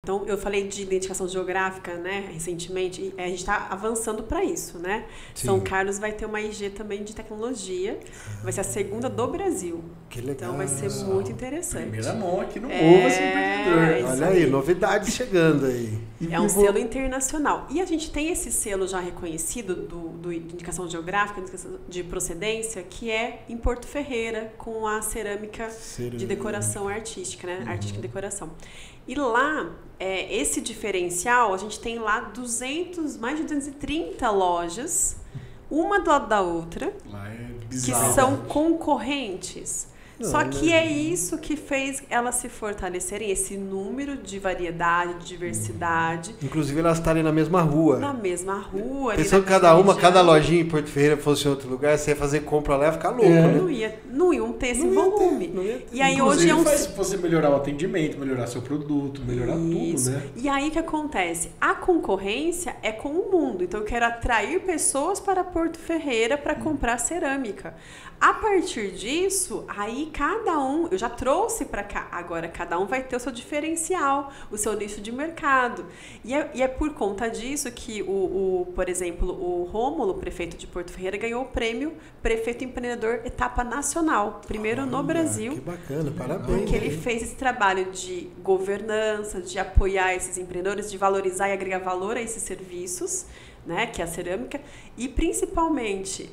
Então, eu falei de identificação geográfica, né, recentemente, e a gente está avançando para isso, né? Sim. São Carlos vai ter uma IG também de tecnologia, vai ser a segunda do Brasil. Que legal. Então, vai ser muito interessante. Primeira mão aqui no Ovo, assim, empreendedor. Olha aí, novidades chegando aí. É um selo internacional. E a gente tem esse selo já reconhecido de indicação geográfica, de procedência, que é em Porto Ferreira, com a cerâmica de decoração artística, né? Artística e decoração. E lá, esse diferencial, a gente tem lá mais de 230 lojas, uma do lado da outra, Lá é que bizarro, são né? concorrentes. Só que é isso que fez elas se fortalecerem, esse número de variedade, de diversidade. Inclusive elas estarem na mesma rua. Na mesma rua. Pensando que cada lojinha em Porto Ferreira fosse em outro lugar, você ia fazer compra lá, ia ficar louco, né? Não iam ter esse volume. E aí Inclusive, hoje faz você melhorar o atendimento, melhorar seu produto, melhorar tudo, né? E aí o que acontece? A concorrência é com o mundo. Então eu quero atrair pessoas para Porto Ferreira para comprar cerâmica. A partir disso, aí cada um, eu já trouxe para cá, agora cada um vai ter o seu diferencial, o seu nicho de mercado. E é por conta disso que, por exemplo, o Rômulo, prefeito de Porto Ferreira, ganhou o prêmio Prefeito Empreendedor Etapa Nacional, primeiro no Brasil. Que bacana, parabéns. Porque ele fez esse trabalho de governança, de apoiar esses empreendedores, de valorizar e agregar valor a esses serviços, né, que é a cerâmica, e principalmente,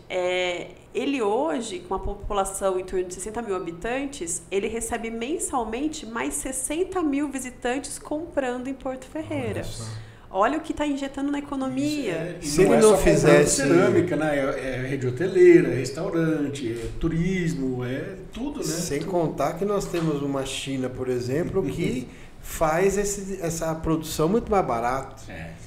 ele hoje, com a população em torno de 60 mil habitantes, ele recebe mensalmente mais 60 mil visitantes comprando em Porto Ferreira. Olha o que está injetando na economia. Se ele não fizesse cerâmica, né? É rede hoteleira, é restaurante, é turismo, é tudo, né? Sem contar que nós temos uma China, por exemplo, que faz essa produção muito mais barato.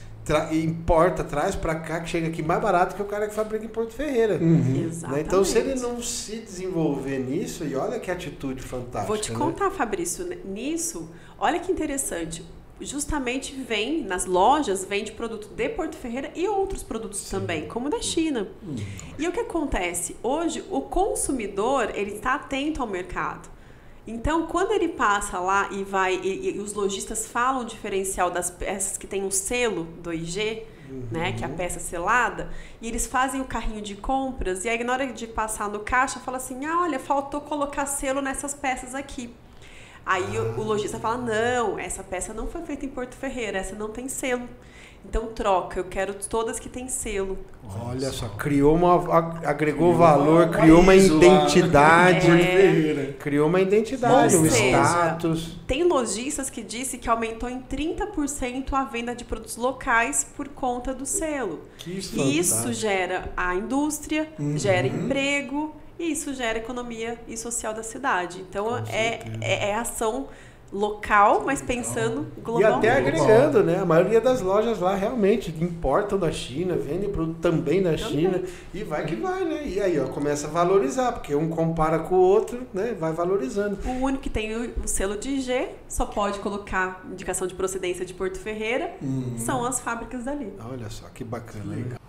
Importa, traz para cá, que chega aqui mais barato que o cara que fabrica em Porto Ferreira. Exatamente. Então, se ele não se desenvolver nisso, e olha que atitude fantástica. Vou te contar, Fabrício, nisso, olha que interessante. Justamente nas lojas, vende produto de Porto Ferreira e outros produtos também, como da China. E o que acontece? Hoje, o consumidor, ele está atento ao mercado. Então, quando ele passa lá e os lojistas falam o diferencial das peças que tem um selo do IG, né, que é a peça selada, e eles fazem o carrinho de compras, e aí na hora de passar no caixa, fala assim, olha, faltou colocar selo nessas peças aqui. Aí o lojista fala, não, essa peça não foi feita em Porto Ferreira, essa não tem selo. Então troca, eu quero todas que tem selo. Olha só, agregou valor, criou uma identidade. Criou uma identidade, um status. Tem lojistas que disse que aumentou em 30% a venda de produtos locais por conta do selo. E isso gera a indústria, gera emprego, e isso gera economia e social da cidade. Então é ação local, mas pensando globalmente. E até agregando, né? A maioria das lojas lá realmente importam da China, vendem produto também da China, e vai que vai, né? E aí, ó, começa a valorizar, porque um compara com o outro, né? Vai valorizando. O único que tem o selo de IG, só pode colocar indicação de procedência de Porto Ferreira, são as fábricas dali. Olha só, que bacana. Legal.